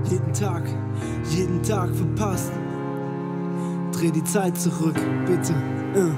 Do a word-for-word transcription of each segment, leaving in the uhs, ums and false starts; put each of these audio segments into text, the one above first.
Jeden Tag, jeden Tag verpasst. Dreh die Zeit zurück, bitte. uh.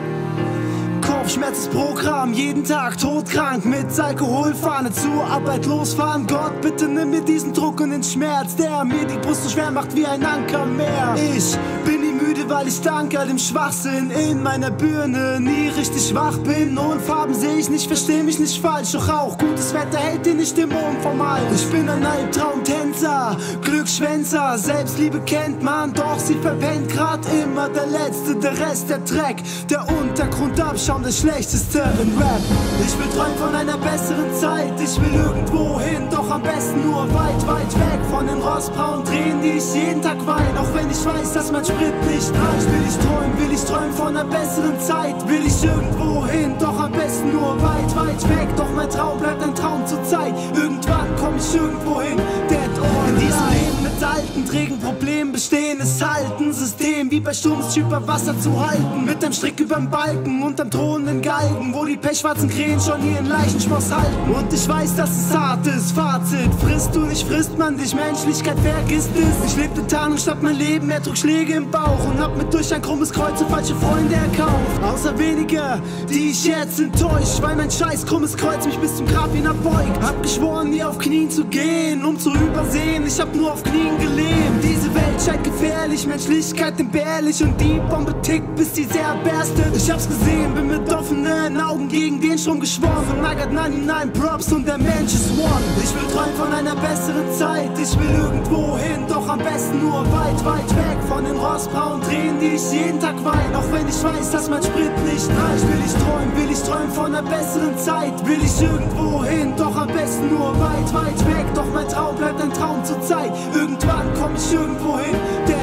Kopfschmerzprogramm, jeden Tag todkrank, mit Alkoholfahne zur Arbeit losfahren. Gott, bitte nimm mir diesen Druck und den Schmerz, der mir die Brust so schwer macht wie ein Ankermeer. Ich bin nie müde, weil ich dank all dem Schwachsinn in meiner Birne nie richtig wach bin. Und Farben sehe ich nicht, versteh mich nicht falsch, doch auch gutes Wetter hält dir nicht den Mond vom Hals. Ich bin ein Albtraumtänzer, Glücksschwänzer, Selbstliebe kennt man, doch sie verpennt grad immer der Letzte, der Rest der Dreck, der Untergrundabschaum, der Schlechteste im Rap. Ich will träumen von einer besseren Zeit, ich will irgendwo hin, doch am besten nur weit, weit weg von den rostbraunen Tränen, die ich jeden Tag weine, auch wenn ich weiß, dass mein Sprit nicht reicht. Will ich träumen, will ich träumen von einer besseren Zeit, will ich irgendwo hin, doch am besten nur weit, weit weg, doch mein Traum bleibt ein Traum zur Zeit. Irgendwann komm ich irgendwo hin, dead or in diesem Leben mit alten, trägen Problemen bestehen, es halten System wie bei Sturms über Wasser zu halten, mit einem Strick überm Balken und am drohenden Galgen, wo die pechschwarzen Krähen schon ihren Leichenschmoss halten. Und ich weiß, dass es hart ist, Fazit, frisst du nicht, frisst man dich, Menschlichkeit vergisst es. Ich lebte Tarnung statt mein Leben, er trug Schläge im Bauch und hab mir durch ein krummes Kreuz und falsche Freunde erkauft. Außer wenige, die ich jetzt enttäuscht, weil mein scheiß krummes Kreuz mich bis zum Grab hinabeugt. Hab geschworen, nie auf Knien zu gehen, um zu übersehen, ich hab nur auf Knien gelebt. Diese Welt scheint gefährlich, Menschlichkeit entbehrlich und die Bombe tickt, bis sie sehr berstet. Ich hab's gesehen, bin mit offenen Augen gegen den Strom geschworen. Von Nagat neunundneunzig Props und der Mensch ist one. Ich will träumen von einer besseren Zeit, ich will irgendwo hin, doch am besten nur weit, weit weg von den rostbraunen Tränen, die ich jeden Tag weine, auch wenn ich weiß, dass mein Sprit nicht reicht. Will ich träumen, will ich träumen von einer besseren Zeit, will ich irgendwo hin, doch am besten nur weit, weit weg, doch mein Traum bleibt ein Traum zur Zeit. Irgendwann komm ich irgendwo hin, der